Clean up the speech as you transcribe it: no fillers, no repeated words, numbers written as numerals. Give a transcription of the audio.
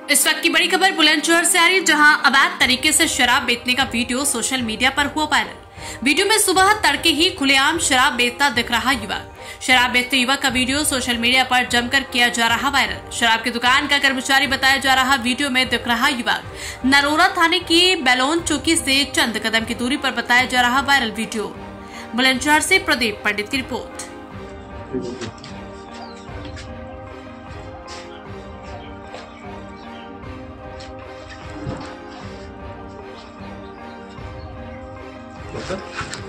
इस वक्त की बड़ी खबर बुलंदशहर से आ रही है, जहां अवैध तरीके से शराब बेचने का वीडियो सोशल मीडिया पर हुआ वायरल। वीडियो में सुबह तड़के ही खुलेआम शराब बेचता दिख रहा युवक। शराब बेचते युवक का वीडियो सोशल मीडिया पर जमकर किया जा रहा वायरल। शराब की दुकान का कर्मचारी बताया जा रहा वीडियो में दिख रहा युवक नरोरा थाने की बैलोन चौकी से चंद कदम की दूरी पर बताया जा रहा वायरल वीडियो। बुलंदशहर से प्रदीप पंडित की रिपोर्ट। Okay.